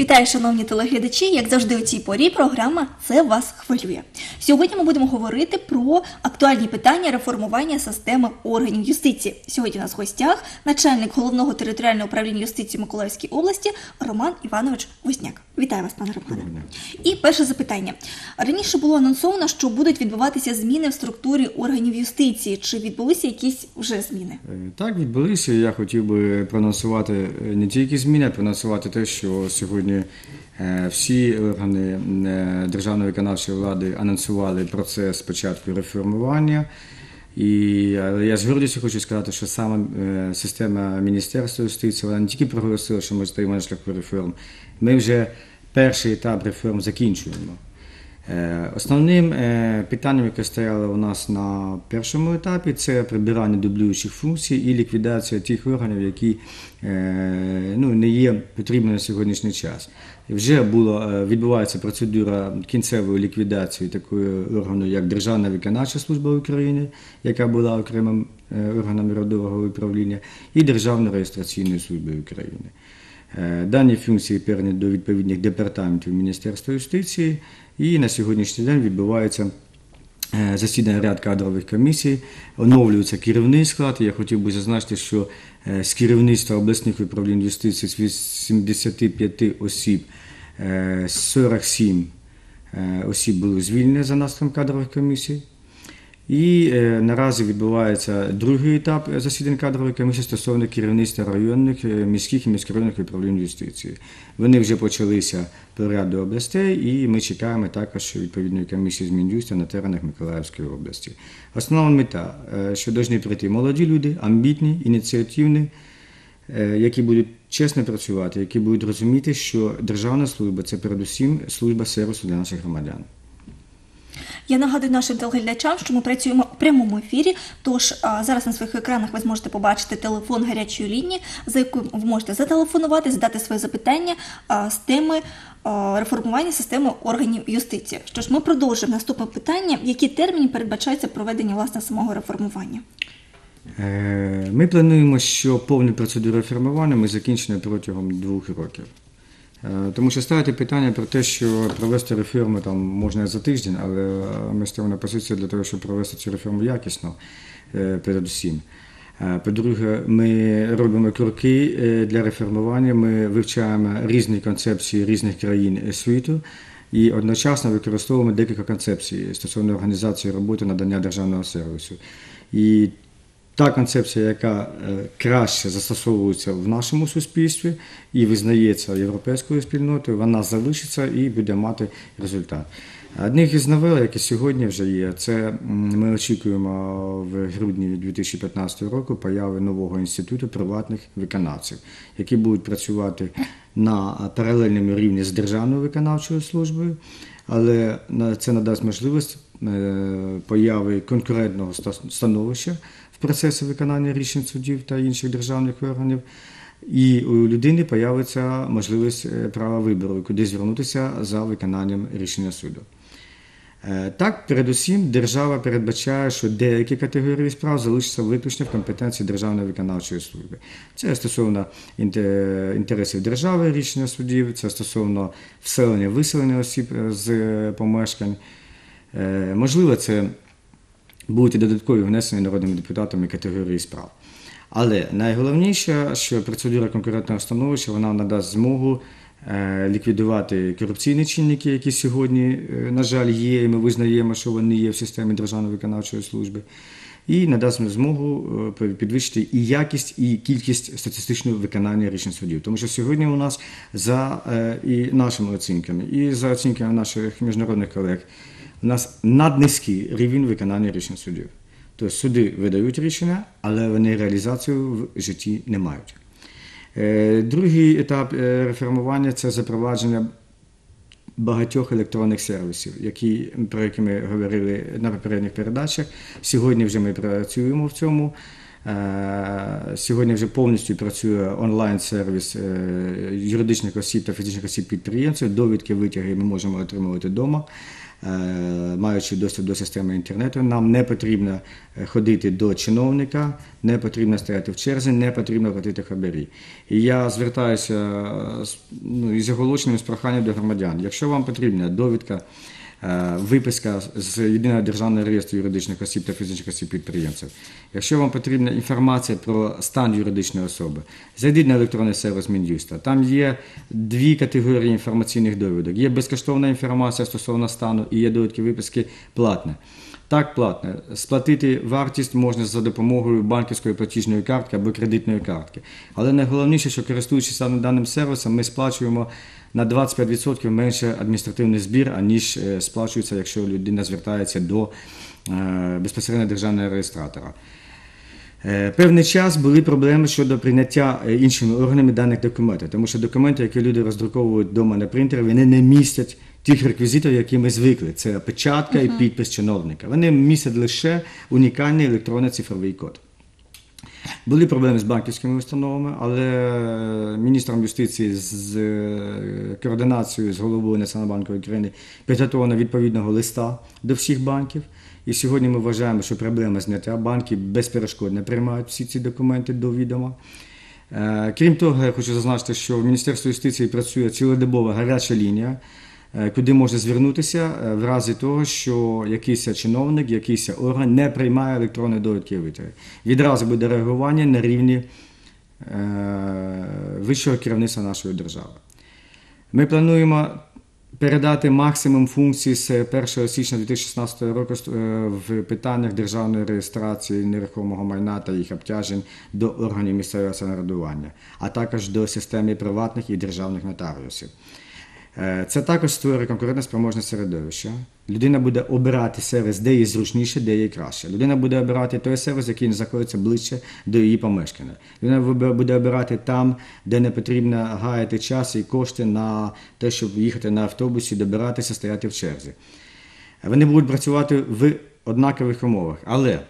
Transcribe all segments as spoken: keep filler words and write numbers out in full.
Вітаю, шановні телеглядачі! Як завжди у цій порі програма «Це вас хвилює». Сьогодні ми будемо говорити про актуальні питання реформування системи органів юстиції. Сьогодні у нас в гостях начальник Головного територіального управління юстиції Миколаївської області Роман Іванович Возняк. Вітаю вас, пане Романе. І перше запитання. Раніше було анонсовано, що будуть відбуватися зміни в структурі органів юстиції. Чи відбулися якісь вже зміни? Так, відбулися. Я хотів би проанонсувати не тільки зміни, а проанонсувати те, що сьогодні всі органи державної виконавчої влади анонсували процес початку реформування. І але я з гордістю хочу сказати, що саме система Міністерства юстиції, вона не тільки проголосила, що ми стоїмо на шляху реформ, ми вже перший етап реформ закінчуємо. Основним питанням, яке стояло у нас на першому етапі, це прибирання дублюючих функцій і ліквідація тих органів, які ну, не є потрібні на сьогоднішній час. Вже було, відбувається процедура кінцевої ліквідації такої органу, як Державна виконавча служба України, яка була окремим органом родового управління, і Державної реєстраційної служби України. Дані функції передані до відповідних департаментів Міністерства юстиції, і на сьогоднішній день відбувається засідання ряд кадрових комісій, оновлюється керівний склад. Я хотів би зазначити, що з керівництва обласних управлінь юстиції з вісімдесяти п'яти осіб сорок сім осіб були звільнені за наслідком кадрових комісій. І е, наразі відбувається другий етап засідань кадрової комісії стосовно керівництва районних, міських і міськрайонних управлінь юстиції. Вони вже почалися по ряду областей, і ми чекаємо також відповідної комісії з Мін'юсту на теренах Миколаївської області. Основна мета, що повинні прийти молоді люди, амбітні, ініціативні, які будуть чесно працювати, які будуть розуміти, що державна служба – це передусім служба сервісу для наших громадян. Я нагадую нашим телеглядачам, що ми працюємо в прямому ефірі, тож а, зараз на своїх екранах ви зможете побачити телефон гарячої лінії, за якою ви можете зателефонувати, задати свої запитання а, з теми а, реформування системи органів юстиції. Що ж, ми продовжуємо наступне питання. В які терміни передбачається проведення власне самого реформування? Ми плануємо, що повну процедуру реформування ми закінчимо протягом двох років. Тому що ставити питання про те, що провести реформу там можна за тиждень, але ми ставимо на позицію для того, щоб провести цю реформу якісно, передусім. По-друге, ми робимо кроки для реформування, ми вивчаємо різні концепції різних країн світу і одночасно використовуємо декілька концепцій стосовно організації роботи надання державного сервісу. І та концепція, яка краще застосовується в нашому суспільстві і визнається європейською спільнотою, вона залишиться і буде мати результат. Одних із новел, які сьогодні вже є, це ми очікуємо в грудні дві тисячі п'ятнадцятого року появи нового інституту приватних виконавців, які будуть працювати на паралельному рівні з Державною виконавчою службою, але це надасть можливість появи конкурентного становища в процесі виконання рішень судів та інших державних органів, і у людини появиться можливість права вибору, куди звернутися за виконанням рішення суду. Так, передусім, держава передбачає, що деякі категорії справ залишаться виключно в компетенції Державної виконавчої служби. Це стосовно інтересів держави, рішення судів, це стосовно вселення-виселення осіб з помешкань. Можливо, це будуть і додаткові внесені народними депутатами категорії справ. Але найголовніше, що процедура конкурентного становища, вона надасть змогу ліквідувати корупційні чинники, які сьогодні, на жаль, є, і ми визнаємо, що вони є в системі Державної виконавчої служби, і надасть змогу підвищити і якість, і кількість статистичного виконання рішень судів. Тому що сьогодні у нас за і нашими оцінками, і за оцінками наших міжнародних колег, у нас наднизький рівень виконання рішень судів. Тобто суди видають рішення, але вони реалізацію в житті не мають. Другий етап реформування – це запровадження багатьох електронних сервісів, які, про які ми говорили на попередніх передачах. Сьогодні вже ми працюємо в цьому Сьогодні вже повністю працює онлайн-сервіс юридичних осіб та фізичних осіб-підприємців. Довідки, витяги ми можемо отримувати вдома, маючи доступ до системи інтернету. Нам не потрібно ходити до чиновника, не потрібно стояти в черзі, не потрібно платити хабарі. І я звертаюся ну, із оголошенням, з проханням до громадян. Якщо вам потрібна довідка, виписка з Єдиного державного реєстру юридичних осіб та фізичних осіб-підприємців. Якщо вам потрібна інформація про стан юридичної особи, зайдіть на електронний сервіс Мін'юста. Там є дві категорії інформаційних довідок. Є безкоштовна інформація стосовно стану і є довідки виписки платне. Так, платне. Сплатити вартість можна за допомогою банківської платіжної картки або кредитної картки. Але найголовніше, що користуючись даним сервісом, ми сплачуємо на двадцять п'ять відсотків менше адміністративний збір, аніж сплачується, якщо людина звертається до безпосередньо державного реєстратора. Певний час були проблеми щодо прийняття іншими органами даних документів, тому що документи, які люди роздруковують вдома на принтері, вони не містять тих реквізитів, які ми звикли. Це печатка і підпис чиновника. Вони містять лише унікальний електронний цифровий код. Були проблеми з банківськими установами, але міністром юстиції з координацією з головою Національного банку України підготовлено відповідного листа до всіх банків. І сьогодні ми вважаємо, що проблема зняття, банки безперешкодно приймають всі ці документи до відома. Крім того, я хочу зазначити, що в Міністерстві юстиції працює цілодобова гаряча лінія, куди можна звернутися в разі того, що якийсь чиновник, якийсь орган не приймає електронні довідки і витяги. Відразу буде реагування на рівні вищого керівництва нашої держави. Ми плануємо передати максимум функцій з першого січня дві тисячі шістнадцятого року в питаннях державної реєстрації нерухомого майна та їх обтяжень до органів місцевого самоврядування, а також до системи приватних і державних нотаріусів. Це також створює конкурентоспроможне середовище. Людина буде обирати сервіс, де їй зручніше, де їй краще. Людина буде обирати той сервіс, який знаходиться ближче до її помешкання. Людина буде обирати там, де не потрібно гаяти час і кошти на те, щоб їхати на автобусі, добиратися, стояти в черзі. Вони будуть працювати в однакових умовах. Але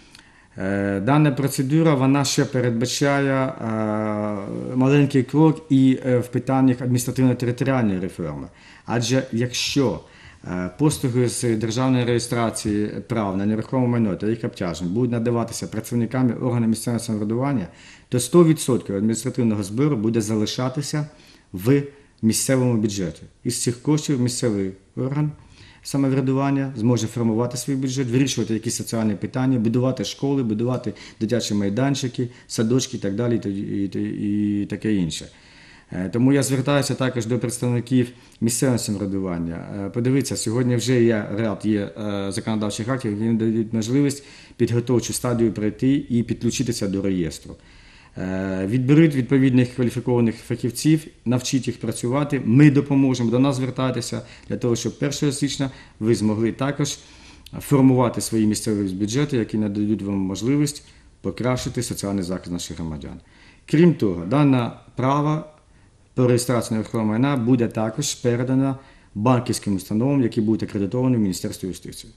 дана процедура, вона ще передбачає маленький крок і в питаннях адміністративно-територіальної реформи. Адже якщо послуги з державної реєстрації прав на нерухоме майно та їх обтяжень будуть надаватися працівниками органів місцевого самоврядування, то сто відсотків адміністративного збору буде залишатися в місцевому бюджеті. Із цих коштів місцевий орган самоврядування зможе формувати свій бюджет, вирішувати якісь соціальні питання, будувати школи, будувати дитячі майданчики, садочки і так далі, і, і, і таке інше. Тому я звертаюся також до представників місцевого самоврядування. Подивіться, сьогодні вже є ряд є законодавчих актів, які дають можливість підготовчу стадію пройти і підключитися до реєстру. Відберіть відповідних кваліфікованих фахівців, навчіть їх працювати, ми допоможемо, до нас звертатися, для того, щоб першого січня ви змогли також формувати свої місцеві бюджети, які надають вам можливість покращити соціальний захист наших громадян. Крім того, дане право по реєстрації нерухомого майна буде також передано банківським установам, які будуть акредитовані в Міністерстві юстиції.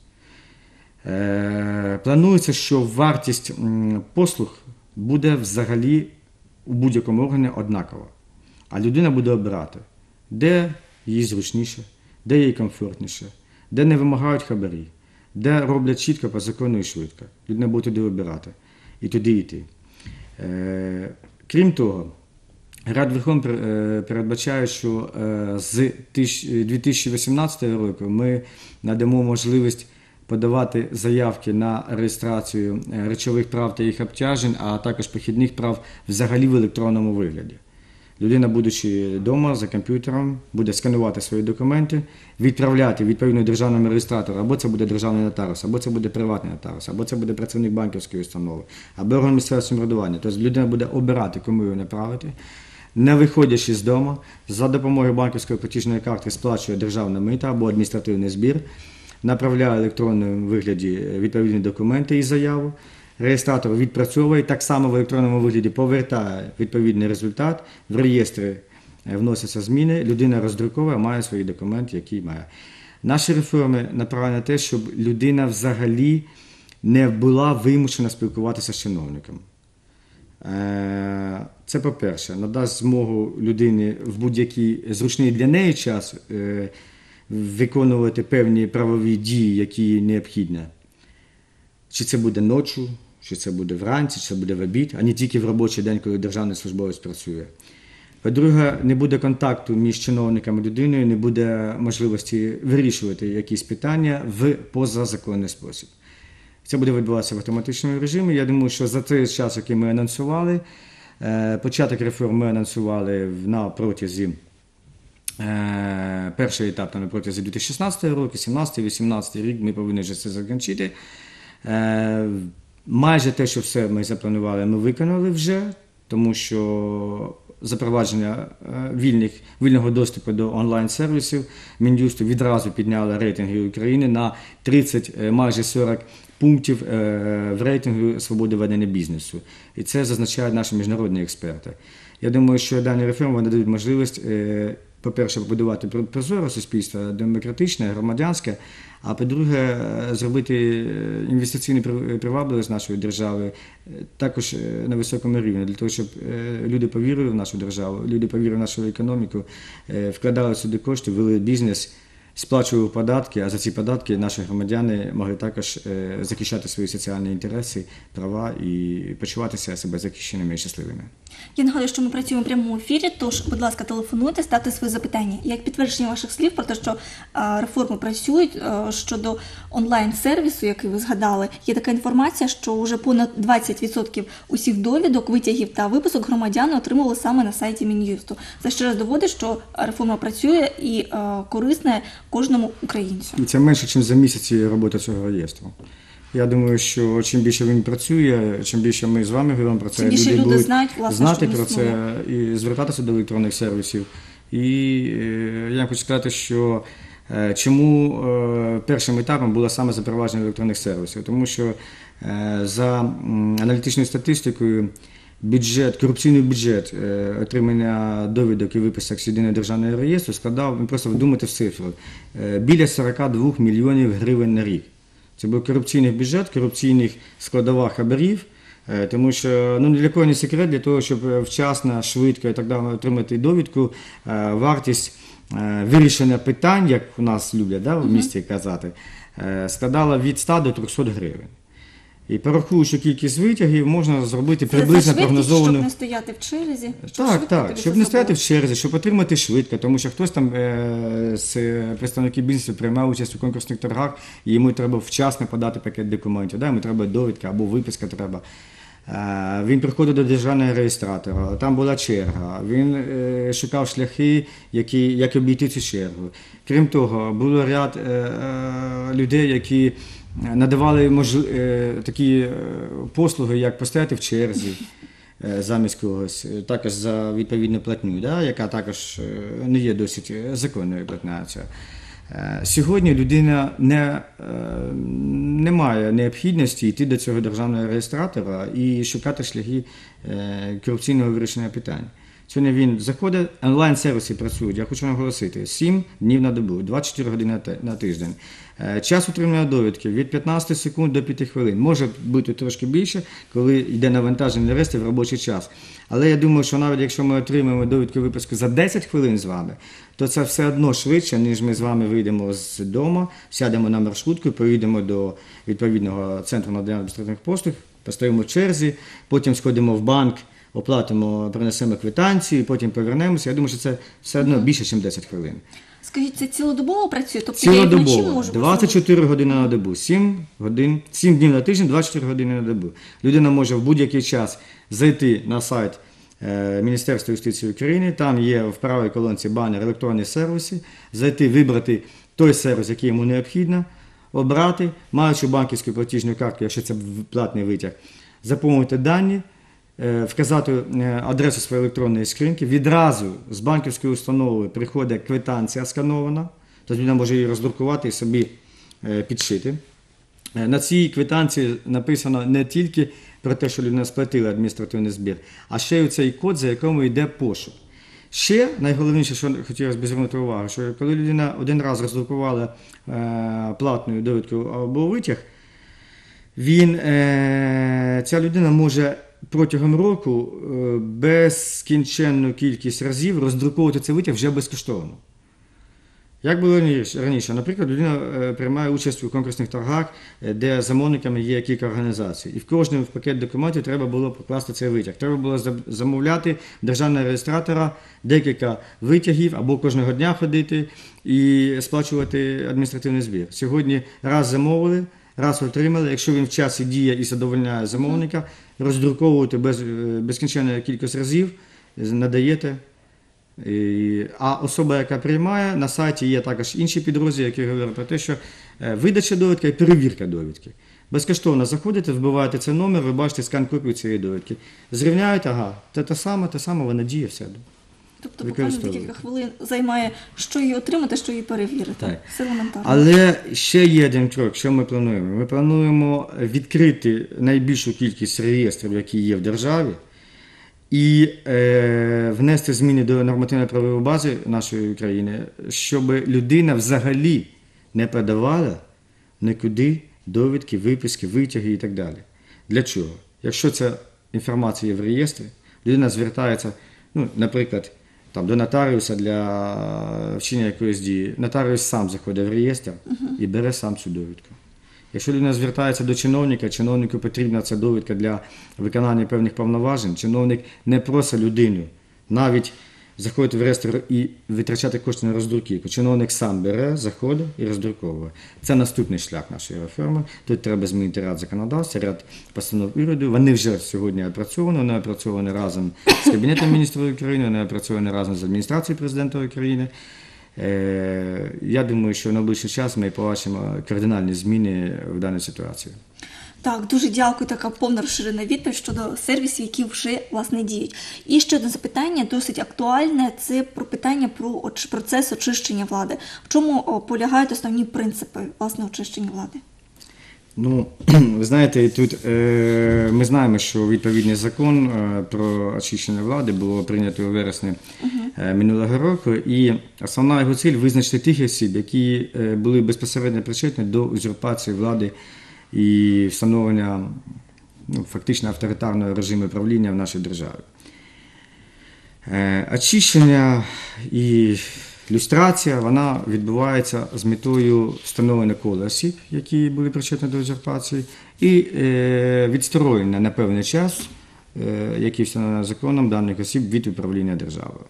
Планується, що вартість послуг буде взагалі у будь-якому органі однакова. А людина буде обирати, де їй зручніше, де їй комфортніше, де не вимагають хабарі, де роблять чітко, по закону і швидко. Людина буде туди обирати і туди йти. Е, крім того, Рад Верховний передбачає, що з дві тисячі вісімнадцятого року ми надамо можливість подавати заявки на реєстрацію речових прав та їх обтяжень, а також похідних прав взагалі в електронному вигляді. Людина, будучи вдома за комп'ютером, буде сканувати свої документи, відправляти відповідно державному реєстратору, або це буде державний нотаріус, або це буде приватний нотаріус, або це буде працівник банківської установи, або орган місцевого самоврядування. Тобто людина буде обирати, кому його направити, не виходячи з дому, за допомогою банківської платіжної картки сплачує державне мито або адміністративний збір, направляє в електронному вигляді відповідні документи і заяву, реєстратор відпрацьовує, так само в електронному вигляді повертає відповідний результат, в реєстрі вносяться зміни, людина роздруковує, має свої документи, які має. Наші реформи направлені на те, щоб людина взагалі не була вимушена спілкуватися з чиновником. Е, Це, по-перше, надасть змогу людині в будь-який зручний для неї час е, виконувати певні правові дії, які необхідні. Чи це буде ночі, чи це буде вранці, чи це буде в обід, а не тільки в робочий день, коли державний службовець працює. По-друге, не буде контакту між чиновниками і людиною, не буде можливості вирішувати якісь питання в позазаконний спосіб. Це буде відбуватися в автоматичному режимі. Я думаю, що за той час, який ми анонсували, початок реформ ми анонсували на протязі, перший етап на протязі дві тисячі шістнадцятого року, сімнадцятий, вісімнадцятий рік ми повинні вже це закінчити. Майже те, що все ми запланували, ми виконали вже, тому що запровадження вільних, вільного доступу до онлайн-сервісів Мін'юсту відразу підняло рейтинги України на тридцять, майже сорок пунктів в рейтингу свободи ведення бізнесу. І це зазначають наші міжнародні експерти. Я думаю, що дані реформи нададуть можливість, по-перше, побудувати прозоре суспільство, демократичне, громадянське, а по-друге, зробити інвестиційну привабливість нашої держави також на високому рівні, для того, щоб люди повірили в нашу державу, люди повірили в нашу економіку, вкладали сюди кошти, вели бізнес, сплачували податки, а за ці податки наші громадяни могли також захищати свої соціальні інтереси, права і почуватися себе захищеними і щасливими. Я нагадую, що ми працюємо в прямому ефірі, тож, будь ласка, телефонуйте, ставте свої запитання. Як підтвердження ваших слів про те, що а, реформи працюють а, щодо онлайн-сервісу, який ви згадали, є така інформація, що вже понад двадцять відсотків усіх довідок, витягів та виписок громадяни отримали саме на сайті Мін'юсту. Це ще раз доводить, що реформа працює і а, корисна кожному українцю. І це менше, ніж за місяці роботи цього реєстру. Я думаю, що чим більше він працює, чим більше ми з вами говоримо про це, люди, люди будуть знають, власне, знати про це і звертатися до електронних сервісів. І я хочу сказати, що чому першим етапом було саме запровадження електронних сервісів. Тому що за аналітичною статистикою бюджет, корупційний бюджет отримання довідок і виписок з єдиного державного реєстру складав, ви просто вдумайте в цифру, біля сорок два мільйонів гривень на рік. Це був корупційний бюджет, корупційних складова хабарів, тому що ну, ні для кого не секрет, для того, щоб вчасно, швидко і так далі отримати довідку, вартість вирішення питань, як у нас люблять да, в місті казати, складала від ста до трьохсот гривень. І порахуючи кількість витягів, можна зробити це приблизно прогнозовану... щоб не стояти в черзі? Так, так, щоб не стояти в черзі, щоб отримати швидко, тому що хтось там е- з представників бізнесу приймав участь у конкурсних торгах, і йому треба вчасно подати пакет документів, да? Йому треба довідка або виписка треба. Е- він приходив до державного реєстратора, там була черга, він е- шукав шляхи, які, як обійти цю чергу. Крім того, було ряд е- е- людей, які надавали мож... такі послуги, як постояти в черзі замість когось, також за відповідну платню, да, яка також не є досить законною платнею. Сьогодні людина не, не має необхідності йти до цього державного реєстратора і шукати шляхи корупційного вирішення питань. Сьогодні він заходить, онлайн-сервіси працюють, я хочу наголосити, сім днів на добу, двадцять чотири години на тиждень. Час отримання довідки від п'ятнадцяти секунд до п'яти хвилин. Може бути трошки більше, коли йде навантаження реєстру в робочий час. Але я думаю, що навіть якщо ми отримаємо довідку випуску за десять хвилин з вами, то це все одно швидше, ніж ми з вами вийдемо з дому, сядемо на маршрутку, поїдемо до відповідного центру надання адміністративних послуг, постоїмо в черзі, потім сходимо в банк, оплатимо, принесемо квитанцію, потім повернемося. Я думаю, що це все одно більше, ніж десять хвилин. Скажіть, це цілодобово працює? Тобто я і вночі можу? двадцять чотири години на добу, сім годин, сім днів на тиждень, двадцять чотири години на добу. Людина може в будь-який час зайти на сайт Міністерства юстиції України, там є в правій колонці банер електронні сервіси, зайти, вибрати той сервіс, який йому необхідно, обрати, маючи банківську платіжну картку, якщо це платний витяг, заповнити дані, вказати адресу своєї електронної скриньки, відразу з банківської установи приходить квитанція сканована, тобто людина може її роздрукувати і собі підшити. На цій квитанції написано не тільки про те, що людина сплатила адміністративний збір, а ще й цей код, за якому йде пошук. Ще найголовніше, що хотілося б звернути увагу, що коли людина один раз роздрукувала платну довідку або витяг, він, ця людина може протягом року е, безкінченну кількість разів роздруковувати цей витяг вже безкоштовно. Як було раніше? Наприклад, людина е, приймає участь у конкурсних торгах, е, де замовниками є кілька організацій. І в кожному пакет документів треба було покласти цей витяг. Треба було за- замовляти в державного реєстратора декілька витягів або кожного дня ходити і сплачувати адміністративний збір. Сьогодні раз замовили, раз отримали, якщо він в часі діє і задовольняє замовника, роздруковувати без, е, безкінченну кількість разів, надаєте. І- А особа, яка приймає, на сайті є також інші підрозділи, які говорять про те, що е, видача довідки і перевірка довідки. Безкоштовно заходите, вбиваєте цей номер, ви бачите скан-копію цієї довідки. Зрівняєте, ага, це те саме, те саме, вона діє, все. Тобто буквально декілька хвилин займає, що її отримати, що її перевірити. Так. Все елементарно. Але ще є один крок, що ми плануємо. Ми плануємо відкрити найбільшу кількість реєстрів, які є в державі, і е, внести зміни до нормативно-правової бази нашої країни, щоб людина взагалі не подавала нікуди довідки, виписки, витяги і так далі. Для чого? Якщо ця інформація є в реєстрі, людина звертається, ну, наприклад, там, до нотаріуса для вчинення якоїсь дії. Нотаріус сам заходить в реєстр і бере сам цю довідку. Якщо людина звертається до чиновника, чиновнику потрібна ця довідка для виконання певних повноважень, чиновник не просить людину навіть заходити в реєстр і витрачати кошти на роздруківку. Чиновник сам бере, заходить і роздруковує. Це наступний шлях нашої реформи. Тут треба змінити ряд законодавства, ряд постанов уряду. Вони вже сьогодні опрацьовані, вони опрацьовані разом з Кабінетом міністрів України, вони опрацьовані разом з адміністрацією президента України. Е, Я думаю, що в найближчий час ми побачимо кардинальні зміни в даній ситуації. Так, дуже дякую, така повна розширена відповідь щодо сервісів, які вже, власне, діють. І ще одне запитання, досить актуальне, це про питання про оч- процес очищення влади. В чому о, полягають основні принципи, власне, очищення влади? Ну, ви знаєте, тут е, ми знаємо, що відповідний закон е, про очищення влади було прийнято у вересні е, минулого року, і основна його ціль – визначити тих осіб, які е, були безпосередньо причетні до узурпації влади і встановлення, ну, фактично авторитарного режиму правління в нашій державі. Е, очищення і люстрація, вона відбувається з метою встановлення кола осіб, які були причетні до узурпації, і е, відсторонення на певний час, е, який встановлено законом, даних осіб від управління державою.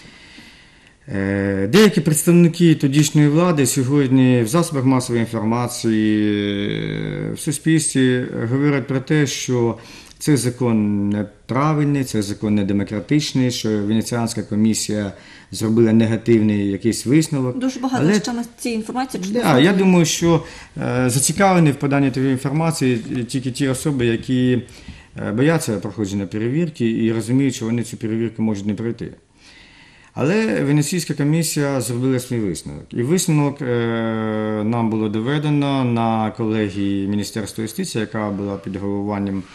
Е, деякі представники тодішньої влади сьогодні в засобах масової інформації, е, в суспільстві говорять про те, що цей закон неправильний, цей закон недемократичний, що Венеціанська комісія зробила негативний якийсь висновок. Дуже багато Але, ще ми цієї інформації. чи да, не я думаю, що е, зацікавлені в поданні такої інформації тільки ті особи, які е, бояться проходження перевірки і розуміють, що вони цю перевірку можуть не пройти. Але Венеційська комісія зробила свій висновок. І висновок е, нам було доведено на колегії Міністерства юстиції, яка була під головуванням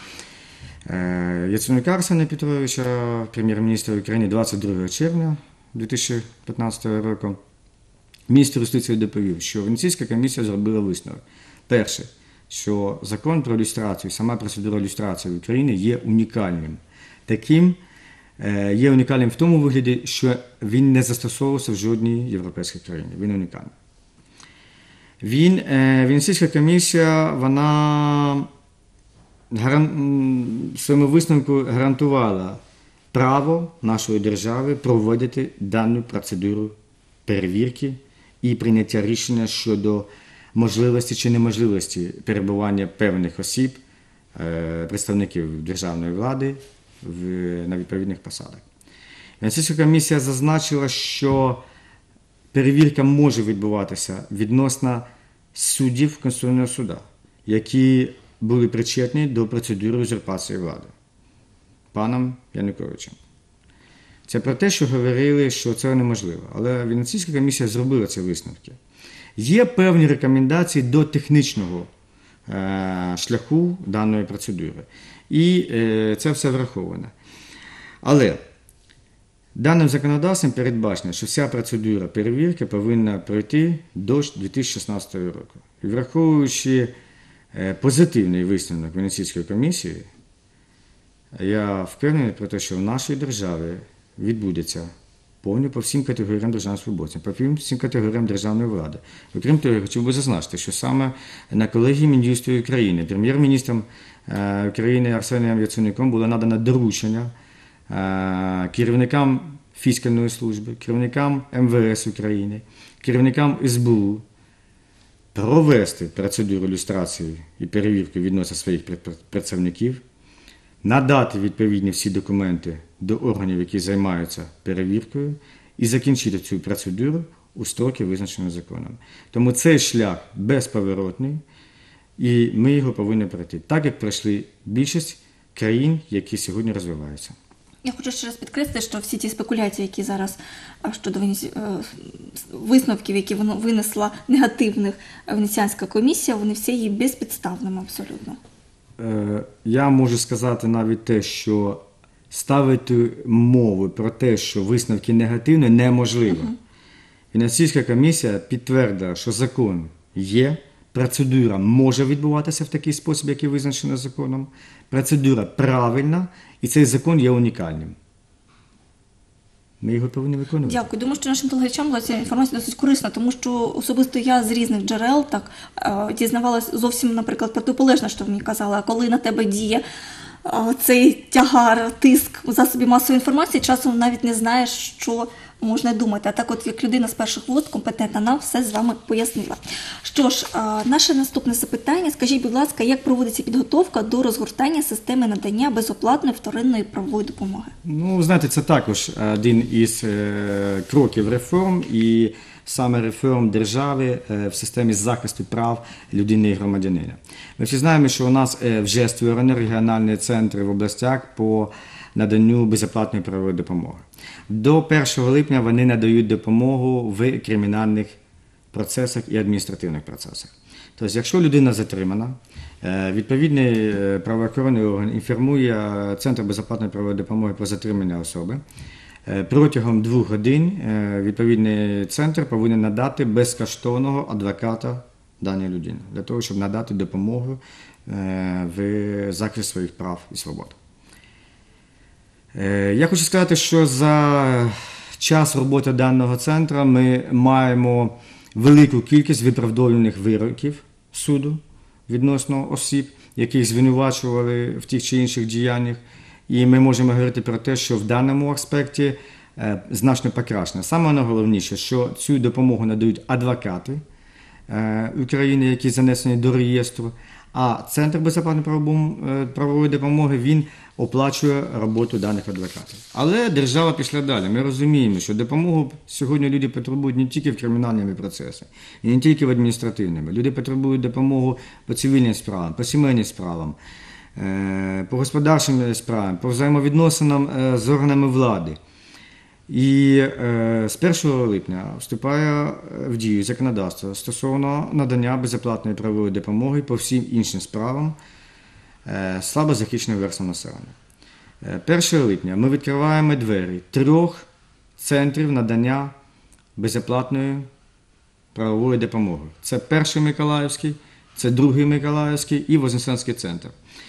е, Яценюка Арсена Петровича, прем'єр-міністра України, двадцять другого червня дві тисячі п'ятнадцятого року. Міністр юстиції доповів, що Венеційська комісія зробила висновок. Перше, що закон про люстрацію, сама процедура люстрації в Україні є унікальним. Таким є унікальним в тому вигляді, що він не застосовувався в жодній європейській країні. Він унікальний. Він, Венеційська комісія, вона гаран... в своєму висновку гарантувала право нашої держави проводити дану процедуру перевірки і прийняття рішення щодо можливості чи неможливості перебування певних осіб, представників державної влади, В, на відповідних посадах. Венеційська комісія зазначила, що перевірка може відбуватися відносно суддів Конституційного суду, які були причетні до процедури узурпації влади паном Януковичем. Це про те, що говорили, що це неможливо. Але Венеційська комісія зробила ці висновки. Є певні рекомендації до технічного е, шляху даної процедури. І е, це все враховано. Але даним законодавством передбачено, що вся процедура перевірки повинна пройти до дві тисячі шістнадцятого року. І враховуючи е, позитивний висновок Венеційської комісії, Я впевнений про те, що в нашій державі відбудеться повне по всім категоріям державних службовців, по всім категоріям державної влади. Окрім того, я хотів би зазначити, що саме на колегії Мін'юсту України прем'єр-міністром України Арсенієм Яценюком було надано доручення керівникам фіскальної служби, керівникам ем ве ес України, керівникам ес бе у провести процедуру люстрації і перевірки відносно своїх працівників, надати відповідні всі документи до органів, які займаються перевіркою, і закінчити цю процедуру у строки, визначені законом. Тому цей шлях безповоротний, і ми його повинні пройти, так як пройшли більшість країн, які сьогодні розвиваються. Я хочу ще раз підкреслити, що всі ті спекуляції, які зараз щодо висновків, які винесла негативних Венеціанська комісія, вони всі є безпідставними абсолютно. Я можу сказати навіть те, що ставити мови про те, що висновки негативні, неможливо. Uh-huh. Венеційська комісія підтвердила, що закон є, процедура може відбуватися в такий спосіб, який визначено законом, процедура правильна, і цей закон є унікальним. Ми його повинні виконувати. Дякую. Думаю, що нашим телеглядачам була ця інформація досить корисна, тому що особисто я з різних джерел так дізнавалася зовсім, наприклад, протиполежне, що ви мені казали. А коли на тебе діє цей тягар, тиск у засобі масової інформації, часом навіть не знаєш, що можна думати. А так от, як людина з перших вуст, компетентна, нам все з вами пояснила. Що ж, наше наступне запитання. Скажіть, будь ласка, як проводиться підготовка до розгортання системи надання безоплатної вторинної правової допомоги? Ну, знаєте, це також один із е, кроків реформ, і саме реформ держави е, в системі захисту прав людини і громадянина. Ми всі знаємо, що у нас е, вже створені регіональні центри в областях по наданню безоплатної правової допомоги. До першого липня вони надають допомогу в кримінальних процесах і адміністративних процесах. Тобто, якщо людина затримана, відповідний правоохоронний орган інформує Центр безоплатної правової допомоги про затримання особи. Протягом двох годин відповідний центр повинен надати безкоштовного адвоката даній людині, для того, щоб надати допомогу в захисті своїх прав і свобод. Я хочу сказати, що за час роботи даного центру ми маємо велику кількість виправдовуваних вироків суду відносно осіб, яких звинувачували в тих чи інших діяннях. І ми можемо говорити про те, що в даному аспекті значно покращено. Саме найголовніше, що цю допомогу надають адвокати України, які занесені до реєстру, а Центр безоплатної правової допомоги, він оплачує роботу даних адвокатів. Але держава пішла далі. Ми розуміємо, що допомогу сьогодні люди потребують не тільки в кримінальному процесі, і не тільки в адміністративному. Люди потребують допомогу по цивільним справам, по сімейним справам, по господарчим справам, по взаємовідносинам з органами влади. І з першого липня вступає в дію законодавство стосовно надання безоплатної правової допомоги по всім іншим справам слабозахищеним верствам населення. першого липня ми відкриваємо двері трьох центрів надання безоплатної правової допомоги. Це перший Миколаївський, це другий Миколаївський і Вознесенський центр.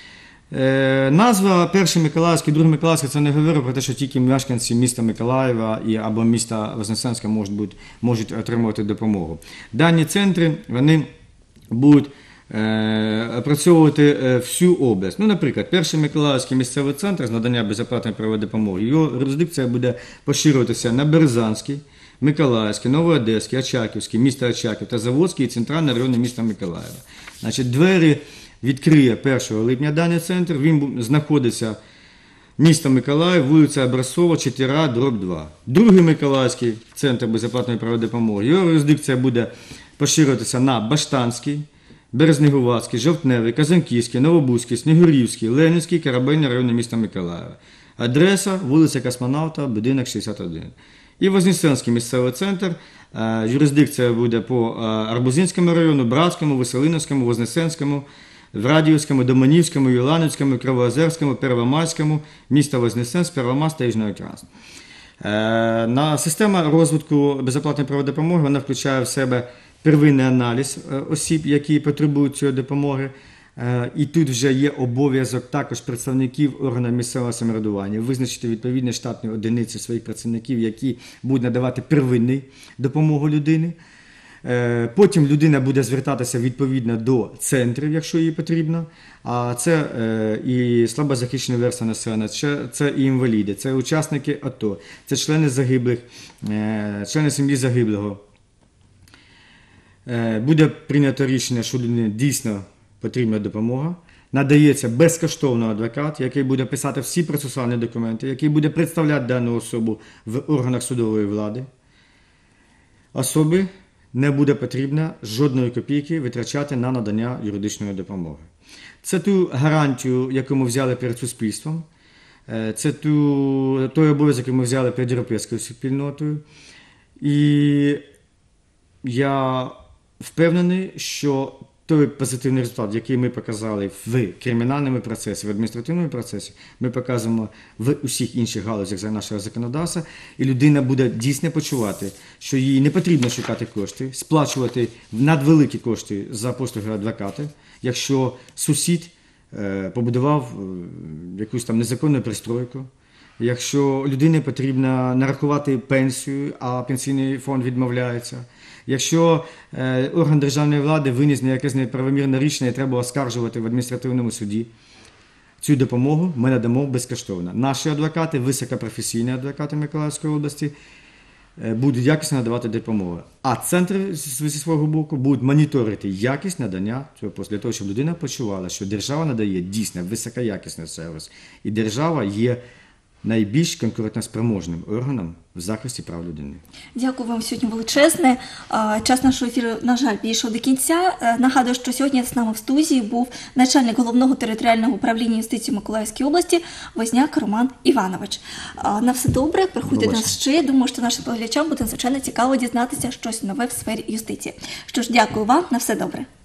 Е, назва перший Миколаївський, другий Миколаївський, це не говорить про те, що тільки мешканці міста Миколаєва і, або міста Вознесенська можуть, бути, можуть отримувати допомогу. Дані центри, вони будуть е, опрацьовувати е, всю область. Ну, наприклад, перший Миколаївський місцевий центр з надання безоплатної правової допомоги, його юрисдикція буде поширюватися на Березанський, Миколаївський, Новоодеський, Очаківський, місто Очаків та Заводський і центральний район міста Миколаєва. Значить, двері відкриє першого липня даний центр, він знаходиться місто Миколаїв, вулиця Образцова, чотири, дроб два. Другий Миколаївський центр безоплатної правової допомоги, його юрисдикція буде поширюватися на Баштанський, Березнегуватський, Жовтневий, Казанківський, Новобузький, Снігурівський, Ленінський, Корабельний район міста Миколаєва. Адреса вулиця Космонавта, будинок шістдесят один. І Вознесенський місцевий центр, юрисдикція буде по Арбузинському району, Братському, Веселиновському, Вознесенському, Врадіївському, Доманівському, Юланівському, Кривоозерському, Первомайському, місто Вознесенськ, Первомайськ та Южноукраїнськ. На система розвитку безоплатної правової допомоги, вона включає в себе первинний аналіз осіб, які потребують цієї допомоги, Е, І тут вже є обов'язок також представників органів місцевого самоврядування визначити відповідні штатні одиниці своїх працівників, які будуть надавати первинну допомогу людині. Е, Потім людина буде звертатися відповідно до центрів, якщо їй потрібно. А це е, і слабозахищена верства населення, це, це і інваліди, це учасники АТО, це члени загиблих, е, члени сім'ї загиблого. Е, Буде прийнято рішення, що людині дійсно потрібна допомога. Надається безкоштовно адвокат, який буде писати всі процесуальні документи, який буде представляти дану особу в органах судової влади. Особі не буде потрібно жодної копійки витрачати на надання юридичної допомоги. Це ту гарантію, яку ми взяли перед суспільством, це ту, той обов'язок, який ми взяли перед європейською спільнотою. І я впевнений, що той позитивний результат, який ми показали в кримінальному процесі, в адміністративному процесі, ми показуємо в усіх інших галузях нашого законодавства, і людина буде дійсно почувати, що їй не потрібно шукати кошти, сплачувати надвеликі кошти за послуги адвоката, якщо сусід е, побудував е, якусь там незаконну пристройку, якщо людині потрібно нарахувати пенсію, а пенсійний фонд відмовляється, якщо е, орган державної влади виніс якесь неправомірне рішення і треба оскаржувати в адміністративному суді, цю допомогу ми надамо безкоштовно. Наші адвокати, високопрофесійні адвокати Миколаївської області, е, будуть якісно надавати допомогу. А центри зі свого боку будуть моніторити якість надання цього послуги, для того, щоб людина почувала, що держава надає дійсно високоякісний сервіс. І держава є найбільш конкурентоспроможним органом в захисті прав людини. Дякую вам сьогодні величезне. А, Час нашого ефіру, на жаль, підійшов до кінця. Е, Нагадую, що сьогодні з нами в студії був начальник Головного територіального управління юстиції Миколаївської області Возняк Роман Іванович. А, На все добре, приходьте до нас ще. Думаю, що нашим глядачам буде звичайно цікаво дізнатися щось нове в сфері юстиції. Що ж, дякую вам, на все добре.